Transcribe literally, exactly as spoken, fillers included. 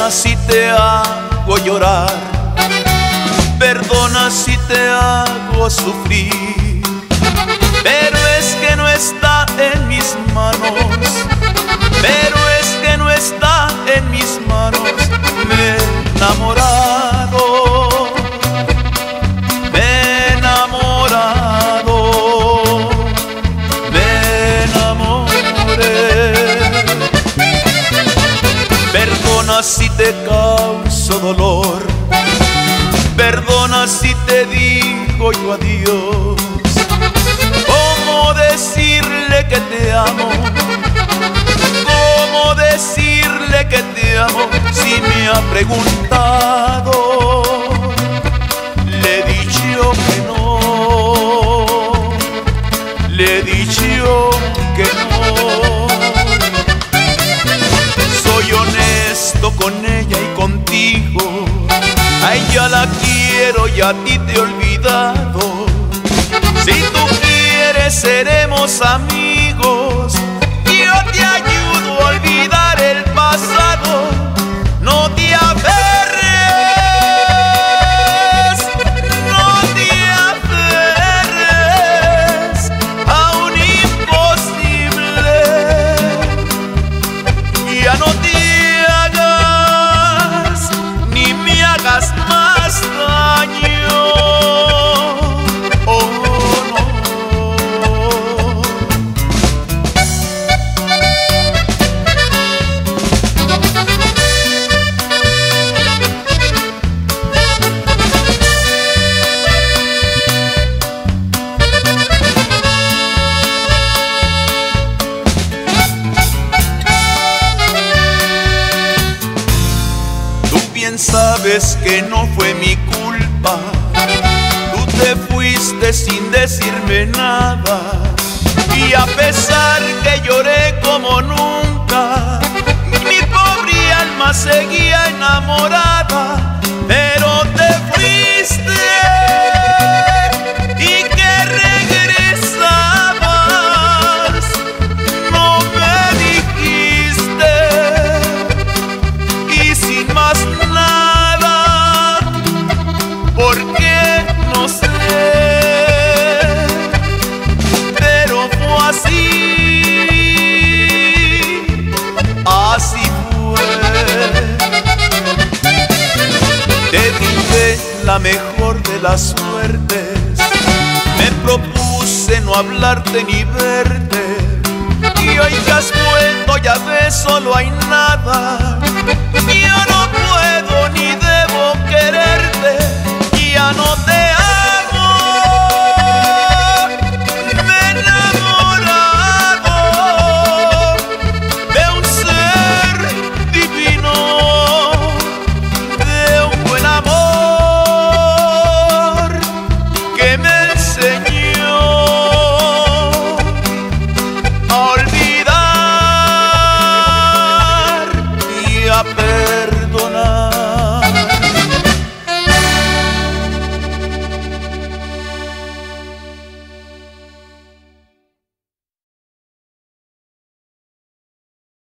Perdona si te hago llorar, perdona si te hago sufrir, pero es que no está en mis manos, pero es que no está en mis manos. Me he enamorado, me he enamorado, me enamoré. Perdona si te causo dolor, perdona si te digo yo adiós. ¿Cómo decirle que te amo? ¿Cómo decirle que te amo si me ha preguntado? Le he dicho que no, le he dicho que no. Soy honesto con ella y contigo, a ella la quiero y a ti te he olvidado. Si tú quieres seremos amigos, yo te ayudo a olvidar el pasado. No te aferres, no te aferres a un imposible. Ya no te hagas ni me hagas más daño. Oh, sabes que no fue mi culpa, tú te fuiste sin decirme nada, y a pesar que lloré como nunca, mi pobre alma seguía enamorada. Pero te fuiste y que regresabas, no me dijiste, y sin más nada, porque no sé, pero fue así, así fue. Te dije la mejor de las suertes, me propuse no hablarte ni verte, y hoy que has vuelto ya ves solo hay nada. Yo no puedo ni debo quererte, ya no te amo.